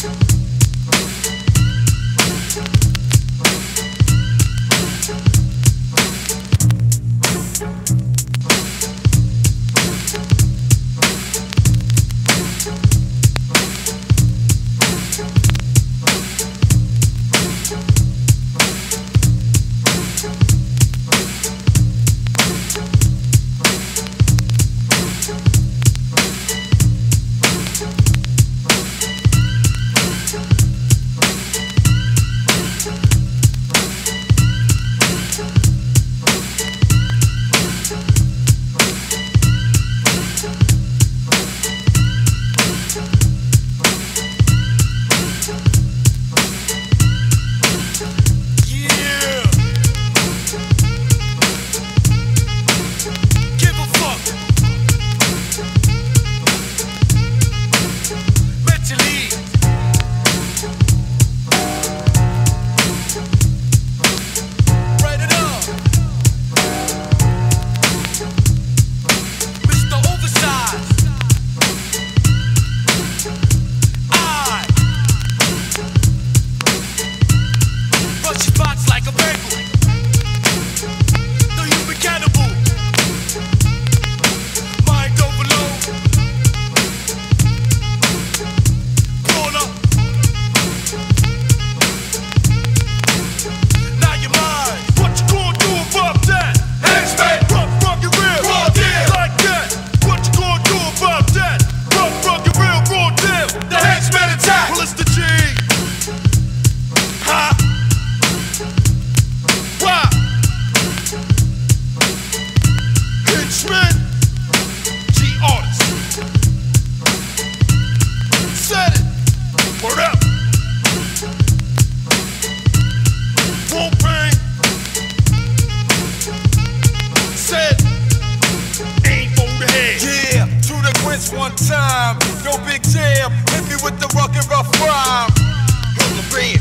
One time, no big jam, hit me with the rock and rough rhyme. He'll the band,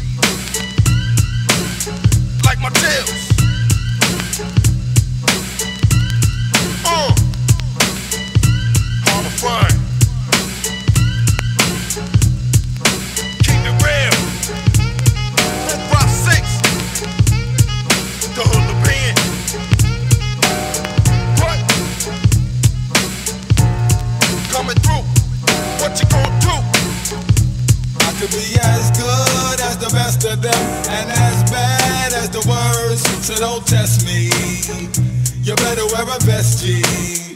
like my tails. Hard to find. Keep it real. 4, 5, 6. The hood the band. What? Coming through, what you gon' do? I could be as good as the best of them, and as bad as the worst, so don't test me. You better wear a vest, G.